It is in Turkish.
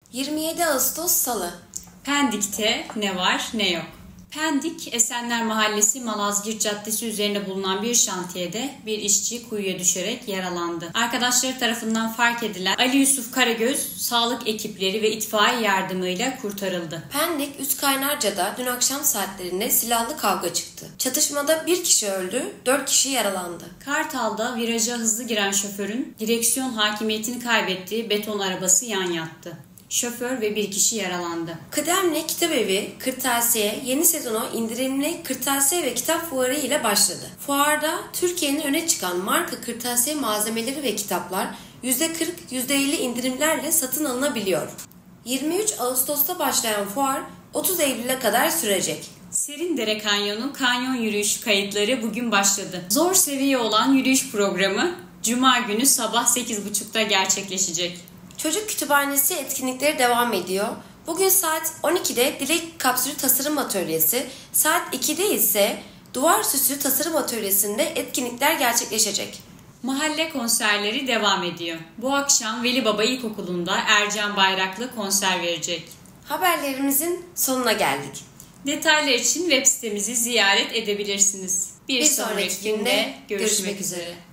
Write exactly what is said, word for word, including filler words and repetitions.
yirmi yedi Ağustos Salı. Pendik'te ne var ne yok. Pendik, Esenler Mahallesi Malazgirt Caddesi üzerinde bulunan bir şantiyede bir işçi kuyuya düşerek yaralandı. Arkadaşları tarafından fark edilen Ali Yusuf Karagöz, sağlık ekipleri ve itfaiye yardımıyla kurtarıldı. Pendik Üstkaynarca'da dün akşam saatlerinde silahlı kavga çıktı. Çatışmada bir kişi öldü, dört kişi yaralandı. Kartal'da viraja hızlı giren şoförün direksiyon hakimiyetini kaybettiği beton arabası yan yattı. Şoför ve bir kişi yaralandı. Kıdemli Kitabevi Kırtasiye yeni sezona indirimli kırtasiye ve kitap fuarı ile başladı. Fuarda Türkiye'nin öne çıkan marka kırtasiye malzemeleri ve kitaplar yüzde kırk yüzde elli indirimlerle satın alınabiliyor. yirmi üç Ağustos'ta başlayan fuar otuz Eylül'e kadar sürecek. Serindere Kanyonu kanyon yürüyüşü kayıtları bugün başladı. Zor seviye olan yürüyüş programı Cuma günü sabah sekiz buçukta gerçekleşecek. Çocuk Kütüphanesi etkinlikleri devam ediyor. Bugün saat on ikide Dilek Kapsülü Tasarım Atölyesi, saat ikide ise Duvar Süsü Tasarım Atölyesi'nde etkinlikler gerçekleşecek. Mahalle konserleri devam ediyor. Bu akşam Veli Baba İlkokulu'nda Ercan Bayraklı konser verecek. Haberlerimizin sonuna geldik. Detaylar için web sitemizi ziyaret edebilirsiniz. Bir, Bir sonraki, sonraki günde günde görüşmek, görüşmek üzere. üzere.